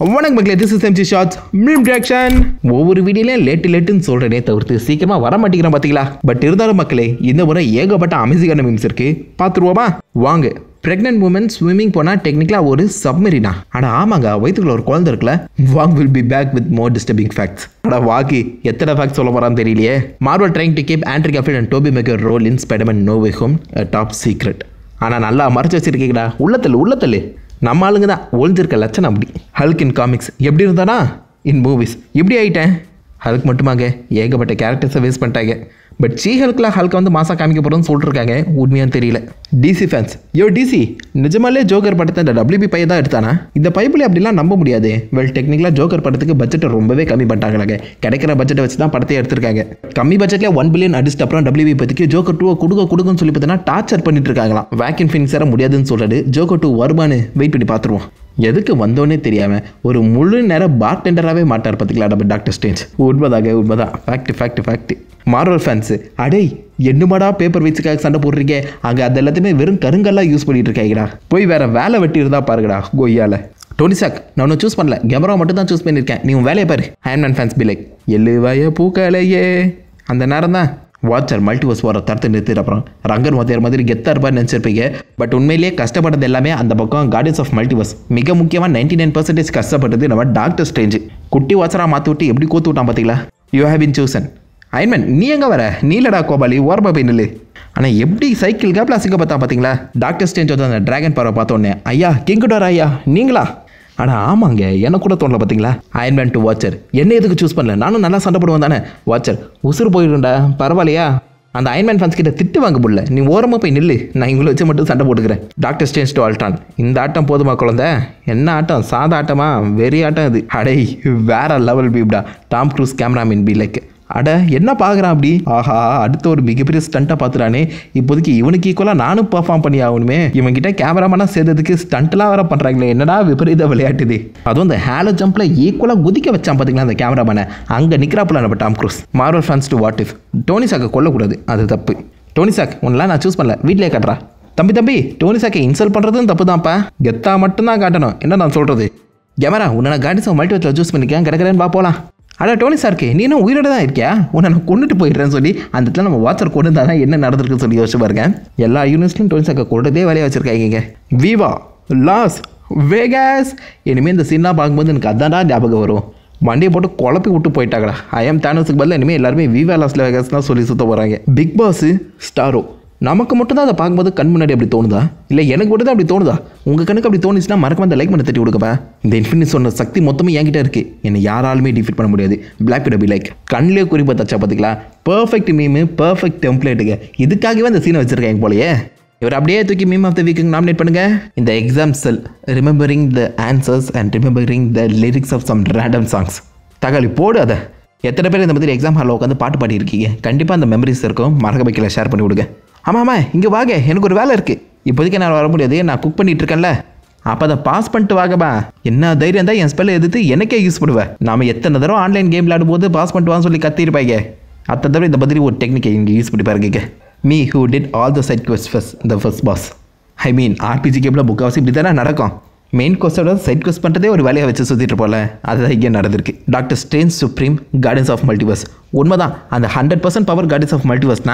வணக்கம் மக்களே, this is MC shorts meme reaction. ஒவ்வொரு வீடியோலையும் லேட்டுன்னு சொல்கிறேனே தவிர்த்து சீக்கிரமா வர மாட்டேங்கிறேன் பார்த்தீங்களா. பட் இருந்தாலும் மக்களே, இந்த முறை ஏகப்பட்ட அமேசிங்கான மீம்ஸ் இருக்கு, பார்த்துருவோமா வாங்க. பிரெக்னென்ட் உமன் ஸ்விம்மிங் போனால் டெக்னிக்கலாக ஒரு சப்மரினா. ஆனால் ஆமாங்க, வயிற்றுக்குள்ள ஒரு குழந்தை இருக்குல்ல. Wong will be back with more disturbing facts. ஆனால் வாக்கி எத்தனை ஃபேக்ட்ஸ் சொல்ல போகிறான்னு தெரியலையே. Marvel trying to keep Andrew Garfield and Tobey Maguire role in Spiderman no way home top secret. ஆனால் நல்லா மறைச்சு வச்சிருக்கீங்கடா. உள்ளத்தள்ளு நம்ம ஆளுங்க தான் ஒழிஞ்சிருக்க லட்சணம் அப்படி. ஹல்க் இன் காமிக்ஸ் எப்படி இருந்தானா, இன் மூவிஸ் இப்படி ஆகிட்டேன். ஹல்க் மட்டுமாங்க, ஏகப்பட்ட கேரக்டர்ஸை வேஸ்ட் பண்ணிட்டாங்க. பட் ஷீ ஹல்கில் ஹல்கை வந்து மாசா காமிக்க போகிறோன்னு சொல்லிட்டுருக்காங்க. உண்மையான்னு தெரியல. டிசி ஃபேன்ஸ், டிசி நிஜமாலே ஜோக்கர் படத்தை இந்த WB பையை தான் எடுத்தானா? இந்த பைப்பில் அப்படிலாம் நம்ப முடியாது. வெல் டெக்னிக்கலாக ஜோக்கர் படத்துக்கு பட்ஜெட்டை ரொம்பவே கம்மி பண்ணிட்டாங்க. கிடைக்கிற பட்ஜெட்டை வச்சு தான் படத்தை எடுத்திருக்காங்க. கம்மி பட்ஜெட்டில் 1 பில்லியன் அடிச்சுட்டு அப்புறம் WB பற்றிக்கு ஜோக்கர் 2 கொடுக்குன்னு சொல்லி பார்த்தீங்கன்னா டார்ச்சர் பண்ணிட்டு இருக்காங்களாம். வேக்கின் ஃபினிக்ஸார முடியாதுன்னு சொல்லிட்டு ஜோக்கர் 2 வருமானு வெயிட் பண்ணி பார்த்துருவோம். எதுக்கு வந்தோன்னே தெரியாமல் ஒரு முழு நேரம் பார் டெண்டராகவே மாட்டார் பார்த்திங்களா நம்ம டாக்டர் ஸ்ட்ரேஞ்ச். உண்மைதான் ஃபேக்ட். மார்வல் ஃபேன்ஸு, அடே என்னமாடா பேப்பர் வெயிட்ஸுக்காக சண்டை போடுறீங்க, அங்கே அது எல்லாத்தையுமே வெறும் கருங்கல்லாம் யூஸ் பண்ணிட்டு இருக்காங்கடா. போய் வேற வேலை வெட்டி இருந்தால் பாருங்கடா கொய்யால. டோனி ஸ்டார்க், நான் ஒன்றும் சூஸ் பண்ணல, கேமரா மட்டும் தான் சூஸ் பண்ணியிருக்கேன், நீ உன் வேலையை பாரு. Iron Man fans be like, எழுவாய பூக்கலையே. அந்த நேரம் தான் வாட்சர் மல்டிவர்ஸ் வர தடுத்து நிறுத்திட்டு அப்புறம் ரங்கர் மத்தியார் மாதிரி கெத்தாக இருப்பார் நினச்சிருப்பீங்க. பட் உண்மையிலேயே கஷ்டப்பட்டது எல்லாமே அந்த பக்கம் கார்டியன்ஸ் ஆஃப் மல்டிவர்ஸ். மிக முக்கியமாக 99% கஷ்டப்பட்டது நம்ம டாக்டர் ஸ்ட்ரேஞ்ச். குட்டி வாட்சராக மாற்றி விட்டு எப்படி கோத்து விட்டான் பார்த்தீங்களா. You have been chosen. Iron Man, நீ எங்கே வர? நீலடா கோபாலி, ஓரமாக போய் நில்லு. ஆனால் எப்படி சைக்கிள் கேப்பில் அசிங்க பார்த்தா பார்த்தீங்களா. டாக்டர் ஸ்ட்ரேஞ்ச் வந்து அந்த டிராகன் பவரை பார்த்தோன்னே, ஐயா கிங்குடோர் ஐயா நீங்களா? ஆனால் ஆமாங்க, எனக்கு கூட தோணல பார்த்தீங்களா. அயன்மேன் டு வாட்சர், என்ன எதுக்கு சூஸ் பண்ணல, நானும் நல்லா சண்டை போடுவேன் தானே. வாட்சர், உசுறு போயிடும்டா, பரவாயில்லையா. அந்த அயன்மேன் ஃபேன்ஸ் கிட்ட திட்டு வாங்க முடியல, நீ ஓரமாக போய் நில்லு, நான் இவங்களை வச்சு மட்டும் சண்டை போட்டுக்கிறேன். டாக்டர் ஸ்ட்ரேஞ்ச் டு ஆல்ட்ரான், இந்த ஆட்டம் போதுமா குழந்தை? என்ன ஆட்டம், சாதா ஆட்டமா? வெறி ஆட்டம் இது. அடே வேற லெவல் பீப்டா. Tom Cruise cameraman be like, அட என்ன பார்க்குறான் அப்படி, ஆஹா அடுத்த ஒரு மிகப்பெரிய ஸ்டண்ட்டாக பார்த்துட்டானே. இப்போதைக்கு இவனுக்கு ஈக்குவலாக நானும் பர்ஃபார்ம் பண்ணி ஆகணுமே. இவன்கிட்ட கேமராமேனாக சேர்ந்ததுக்கு ஸ்டண்ட்லாம் வேற பண்ணுறாங்களே, என்னடா விபரீத விளையாட்டுது. அதுவும் இந்த ஹேலோ ஜம்பில் ஈக்குவலாக குதிக்க வச்சான் பார்த்தீங்களா அந்த கேமராமேனை. அங்கே நிற்கிறாப்புல நம்ம Tom Cruise. Marvel fans do what if, Tony சாக்கை கொல்லக்கூடாது, அது தப்பு. டோனி சாக், உன்னெலாம் நான் சூஸ் பண்ணல, வீட்டிலே காட்டுறா. தம்பி டோனி சாக்கை இன்சல்ட் பண்ணுறதும் தப்பு தான்ப்பா. கெத்தா மட்டும்தான் காட்டணும், என்ன நான் சொல்கிறது. கேமரா, உன்னை நான் கார்டியன்ஸ் ஆஃப் மல்டிவர்ஸில் சூஸ் பண்ணிக்கேன், கிடக்கிறேன்னு வா போகலாம். அடா டோனி சார்க்கு, நீ இன்னும் உயிரோட தான் இருக்கியா? உன்னை நான் கொண்டுட்டு போயிடுறேன்னு சொல்லி அந்த இடத்துல நம்ம வாட்சர் கொண்டு தான் என்ன நடந்திருக்குன்னு சொல்லி யோசிச்சு பாருங்க. எல்லா யூனிவர்ஸ்லையும் டோனி சார்க்கை கொண்டதே வேலையை வச்சிருக்காங்க. Viva, Las Vegas. இனிமேல் இந்த சீன்லாம் பார்க்கும்போது எனக்கு அதான்டா ஞாபகம் வரும். வண்டியை போட்டு குழப்பி விட்டு போயிட்டாங்களா. ஐஎம் தானோஸுக்கு பதிலாக இனிமேல் எல்லாருமே வீவா லாஸ் வேகாஸ் தான் சொல்லி சுற்ற போகிறாங்க. பிக் பாஸ் ஸ்டாரோ, நமக்கு மட்டும் தான் அதை பார்க்கும்போது கண் முன்னாடி அப்படி தோணுதா, இல்லை எனக்கு மட்டும் தான் அப்படி தோணுதா? உங்கள் கணக்கு அப்படி தோணுச்சுன்னா மறக்காம அந்த லைக் பண்ண தட்டி கொடுக்கப்பா. இந்த இன்ஃபினிட் சொன்ன சக்தி மொத்தமாக என்கிட்ட இருக்குது, என்னை யாராலுமே டிஃபீட் பண்ண முடியாது. பிளாக் பி லைக், கண்ணிலே குறிப்பாக தச்சா பார்த்துக்கலாம். பர்ஃபெக்ட் மீமு, பர்ஃபெக்ட் டெம்ப்ளேட்டுங்க. இதுக்காகவே அந்த சீனை வச்சுருக்காங்க போலயே. இவர் அப்படியே தூக்கி மீம் ஆஃப் த வீக்குக்கு நாமினேட் பண்ணுங்க. இந்த exam cell, remembering the answers and remembering the lyrics of some random songs. தகாளி போடு அதை. எத்தனை பேர் இந்த மாதிரி எக்ஸாம் ஹாலில் உட்காந்து பாட்டு பாடிருக்கீங்க? கண்டிப்பாக அந்த மெமரிஸ் இருக்கும், மறக்க வைக்கல, ஷேர் பண்ணி விடுங்க. ஆமாம்மா, இங்கே வாங்க, எனக்கு ஒரு வேலை இருக்குது, இப்போதைக்கு நான் வர முடியாது, நான் குக் பண்ணிட்டு இருக்கேன்ல. அப்போ அதை பாஸ் பண்ணிட்டு வாங்கப்பா. என்ன தைரியம் தான் என் ஸ்பெல்லை எதிர்த்து எனக்கே யூஸ் பண்ணுவேன். நாம் எத்தனை தடவை ஆன்லைன் கேம் விளையாடும் போது பாஸ் பண்ணிட்டு வான்னு சொல்லி கத்திருப்பாங்க. அத்தனை தடவை இந்த மாதிரி ஒரு டெக்னிக்கை இங்கே யூஸ் பண்ணி பாருங்க. Me who did all the side quest first the first boss. I mean RPG கேமில் முக்கால்வாசி இப்படி தானே நடக்கும். மெயின் கோஸ்டோட சைட் கோஸ்ட் பண்ணுறதே ஒரு வேலையை வச்சு சுற்றிட்டு போல, அதுதான் இங்கே நடந்திருக்கு. Doctor Strange Supreme Guardians of Multiverse. உண்மைதான், அந்த 100% பவர் கார்டியன்ஸ் ஆஃப் மல்டிவர்ஸ்னா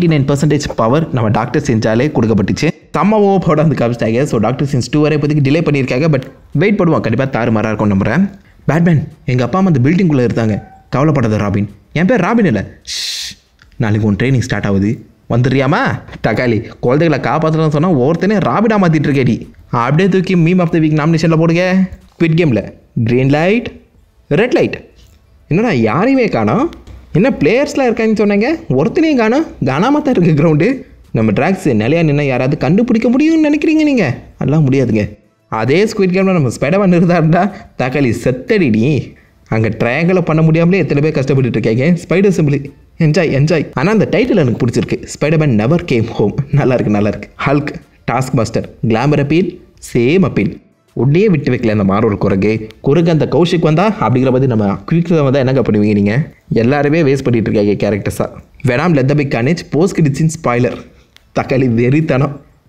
99% பவர் நம்ம டாக்டர் ஸ்ட்ரேஞ்சாலே கொடுக்கப்பட்டுச்சு. செம்மவோ போட வந்து காமிச்சிட்டாங்க. ஸோ டாக்டர் ஸ்ட்ரேஞ்ச் 2 வரை இப்போதைக்கு டிலே பண்ணியிருக்காங்க. பட் வெயிட் பண்ணுவோம், கண்டிப்பாக தாறுமாறாக இருக்கும் நம்புறேன். பேட்மேன், எங்கள் அப்பா அம்மா அந்த பில்டிங்குள்ளே இருந்தாங்க, கவலைப்படாத ராபின். என் பேர் ராபின் இல்லை. நாளைக்கு உன் ட்ரைனிங் ஸ்டார்ட் ஆகுது, வந்துடுறியாமா? தக்காளி, குழந்தைகளை காப்பாற்றணும்னு சொன்னால் ஒவ்வொருத்தனே ராபினா மாற்றிட்டு இருக்கேடி. அப்படியே தூக்கி மீம் ஆஃப் த வீக் நாமினேஷனில் போடுங்க. குவிட் கேமில் க்ரீன் லைட், ரெட் லைட். என்னடா யாரையுமே காணோம்? என்ன பிளேயர்ஸ்லாம் இருக்காங்கன்னு சொன்னாங்க, ஒருத்தனையும் காணோம். காணாமல் தான் இருக்குது கிரவுண்டு. நம்ம ட்ராக்ஸ் நிலையா நின்று யாராவது கண்டுபிடிக்க முடியும்னு நினைக்கிறீங்க நீங்கள்? அதெல்லாம் முடியாதுங்க. அதே ஸ்குவிட் கேமில் நம்ம ஸ்பைடர்மேன் இருந்தாருண்டா தக்காளி செத்தடி. நீ அங்கே ட்ரையாங்கிளை பண்ண முடியாமலே எத்தனை பேர் கஷ்டப்பட்டு இருக்காங்க. Spider simply enjoy. ஆனால் அந்த டைட்டில் எனக்கு பிடிச்சிருக்கு, ஸ்பைடர்மேன் நெவர் கேம் ஹோம். நல்லா இருக்கு. Hulk, Taskmaster, glamour appeal, same appeal. உடனே விட்டு வைக்கல அந்த மார்வல் குறுக்கு அந்த கௌஷிக் வந்தா அப்படிங்கிற மாதிரி நம்ம குயிக்கில் வந்தால் என்னங்க பண்ணுவீங்க நீங்கள்? எல்லாருமே வேஸ்ட் பண்ணிட்டு இருக்காங்க கேரக்டர்ஸாக. Venom Let There Be Carnage post credits spoiler. தக்காளி வெறித்தனம்.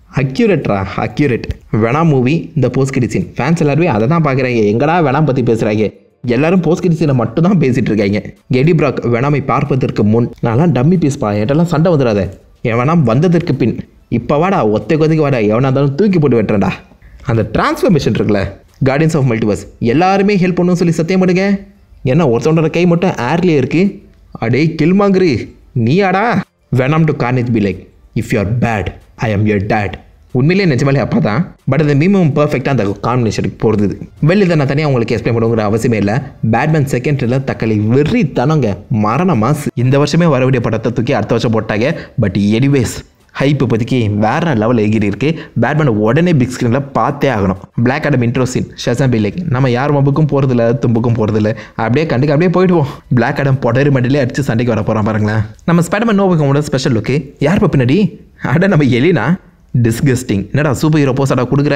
அக்யூரேட். வேணாம் மூவி இந்த போஸ்ட் கிரெடிட் சீன் ஃபேன்ஸ் எல்லாருமே அதை தான் பார்க்குறாங்க. எங்கடா வேணாம் பற்றி பேசுகிறாங்க, எல்லாரும் போஸ்ட் கிரெடிட் சீனை மட்டும் தான் பேசிகிட்டு இருக்காங்க. எடி பிராக் வேணாமை பார்ப்பதற்கு முன் நான்லாம் டம்மி பீஸ்பா, என்கிட்டலாம் சண்டை வந்துடாத. என் வேணாம் வந்ததற்கு பின் இப்போ வாடா, ஒத்தை கொதிக்கு வாடா, எவனா இருந்தாலும் தூக்கி போட்டு வெட்டுறேன்டா. அந்த டிரான்ஸ்ஃபர்மேஷன் இருக்குல்ல, கார்டியன்ஸ் ஆஃப் மல்டிவர்ஸ் எல்லாருமே ஹெல்ப் பண்ணணும்னு சொல்லி சத்தியம் பண்ணுங்க. ஏன்னா ஒருத்தவனோட கை மட்டும் ஏர்லேயே இருக்குது. அடே கில்மாங்கிரி நீயாடா. Venom to Carnage be like if you are bad I am your date. உண்மையிலே நிஜமாலே அப்பா தான். பட் அந்த மீமும் பர்ஃபெக்டாக அந்த காம்பினேஷனுக்கு போகிறது. இதை நான் தனியாக உங்களுக்கு எக்ஸ்பிளைன் பண்ணுங்கிற அவசியமே இல்லை. பேட்மேன் செகண்ட்ல தக்காளி வெறி தனங்க மரண மாஸ். இந்த வருஷமே வரக்கூடிய படத்தை தூக்கி அடுத்த வருஷம் போட்டாங்க. பட் எனிவேஸ் ஹைப் இப்போதைக்கு வேற லெவல் எகிரி இருக்கு. பேட்மேனை உடனே பிக் ஸ்க்ரீனில் பார்த்தே ஆகணும். Black Adam intro scene Shazam be like நம்ம யார் மப்புக்கும் போகிறதில்ல தும்புக்கும் போகிறதில்ல, அப்படியே கண்டுக்கு அப்படியே போயிடுவோம். பிளாக் ஆடம் பொடரி மண்டிலே அடித்து சண்டைக்கு வர போகிறான் பாருங்களேன். நம்ம ஸ்பைடர்மேன் நோ வேவோட ஸ்பெஷல் லுக்கு யார் பின்னாடி அட நம்ம எலினா. டிஸ்கஸ்டிங். என்னடா சூப்பர் ஹீரோ போஸாடா கொடுக்குற,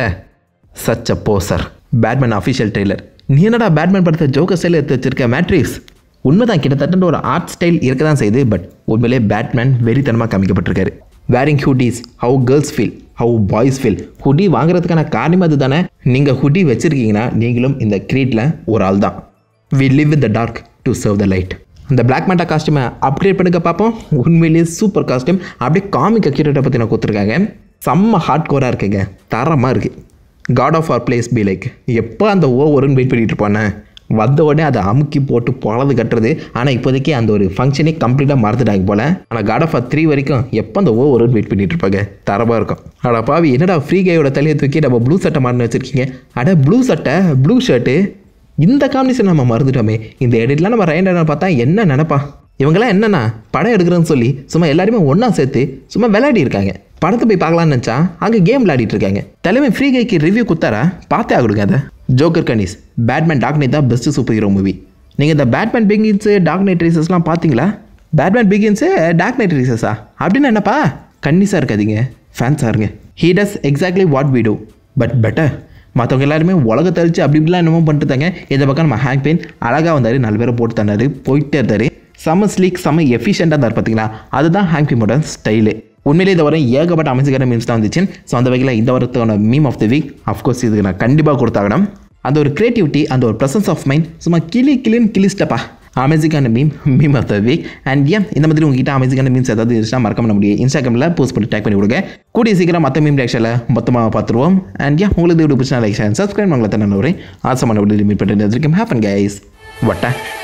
such a poser. Batman official trailer. நீ என்னடா பேட்மேன் படத்தை ஜோக்கர் ஸ்டைல் எடுத்து வச்சிருக்க மேட்ரிக்ஸ். உண்மைதான், கிட்டத்தட்ட ஒரு ஆர்ட் ஸ்டைல் இருக்க தான் செய்யுது. பட் உண்மையிலே பேட்மேன் வெறித்தனமாக காமிக்கப்பட்டிருக்காரு. Wearing hoodies how girls feel how boys feel. Hoodie வாங்குறதுக்கான காரணம் அது தானே. நீங்கள் ஹுடி வச்சுருக்கீங்கன்னா நீங்களும் இந்த கிரீட்டில் ஒரு ஆள் தான். We live in the dark to serve the light. அந்த பிளாக் மேண்டா காஸ்டியூமை அப்கிரேட் பண்ணுங்க பார்ப்போம். உண்மையிலேயே சூப்பர் காஸ்டியூம். அப்படியே காமிக் அக்யூரேட்டை பற்றி நான் கொடுத்துருக்காங்க. செம்ம ஹார்ட் கோராக இருக்குங்க, தரமாக இருக்குது. God of War players be like எப்போ அந்த ஓவருன்னு வெயிட் பண்ணிட்டு இருப்பானே, வந்த உடனே அதை அமுக்கி போட்டு பொழது கட்டுறது. ஆனால் இப்போதைக்கு அந்த ஒரு ஃபங்க்ஷனே கம்ப்ளீட்டாக மறந்துட்டாங்க போல். ஆனால் காட் ஆஃப் ஆர் 3 வரைக்கும் எப்போ அந்த ஓவருன்னு வெயிட் பண்ணிட்டு இருப்பாங்க, தரமாக இருக்கும். அட பாவி என்னடா ஃப்ரீ கையோட தலையை தூக்கி நம்ம ப்ளூ சட்டை மாறினு வச்சுருக்கீங்க. அட ப்ளூ சட்டை ப்ளூ ஷர்ட்டு, இந்த காம்பினேஷன் நம்ம மறந்துட்டோமே. இந்த எடிட்லாம் நம்ம ரைண்டனை பார்த்தா என்ன நினைப்பா. இவங்கெல்லாம் என்னன்னா படம் எடுக்கிறேன்னு சொல்லி சும்மா எல்லாருமே ஒன்றா சேர்த்து சும்மா விளையாடி இருக்காங்க. படத்தை போய் பார்க்கலான்னு நினச்சா அங்கே கேம் விளையாடிட்டு இருக்காங்க. தலைமை ஃப்ரீ கைக்கு ரிவ்யூ கொடுத்தாரா பார்த்தே ஆகிடுங்க. அதை ஜோக்கர் கனிஸ் பேட்மேன் டார்க் நைட் தான் பெஸ்ட் சூப்பர் ஹீரோ மூவி. நீங்கள் இந்த பேட்மேன் பிகின்ஸு டார்க் நைட் ரைசஸ்லாம் பார்த்தீங்களா? பேட்மேன் பிகின்ஸு டார்க் நைட் ரைசஸா அப்படின்னு என்னப்பா கன்னிஸாக இருக்காதீங்க, ஃபேன்ஸாக இருங்க. He does exactly what we do but better. மற்றவங்க எல்லாருமே உலகத்தை அழிச்சு அப்படி இப்படிலாம் என்னமோ பண்ணிட்டுதாங்க. இந்த பக்கம் நம்ம ஹேங் பெயின் அழகாக வந்தார், 4 பேரை போட்டு தந்தார், போயிட்டே இருந்தார். செம்ம ஸ்லீக் செம்ம எஃபிஷியண்டாக இருந்தார் பார்த்தீங்களா. அதுதான் ஹேங் பெயினோட ஸ்டைலு. உண்மையிலே இந்த வாரம் ஏகப்பட்ட அமைச்சுக்கான மீம்ஸ் தான் வந்துச்சு. ஸோ அந்த வகையில் இந்த வாரத்துக்கான meme of the week of course இதுக்கு நான் கண்டிப்பாக கொடுத்தாகணும். அந்த ஒரு கிரியேட்டிவிட்டி, அந்த ஒரு ப்ரெசன்ஸ் ஆஃப் மைண்ட் சும்மா கிளின்னு கிளிஸ்டப்பா. அமேசிங்கான meme of the week. And ஏன் இந்த மாதிரி உங்ககிட்ட அமேசிங்கான மீம்ஸ் ஏதாவது இருந்துச்சுன்னா மறக்காம நம்ம இன்ஸ்டாகிராமில் போஸ்ட் பண்ணி டேக் பண்ணி கொடுங்க. கூடிய சீக்கிரம் மற்ற மீம் ரியாக்ஷனில் மொத்தமாக பார்த்துருவோம். அண்ட் ஏன் உங்களுக்கு வீடியோ பிடிச்சா லைக் ஷேர் சப்ஸ்கிரைப் பண்ணலாம். தன்ன ஒரு ஆசமான வீடியோ மீட் பண்ணிட்டு இருக்கேன். Happen guys வட்டா.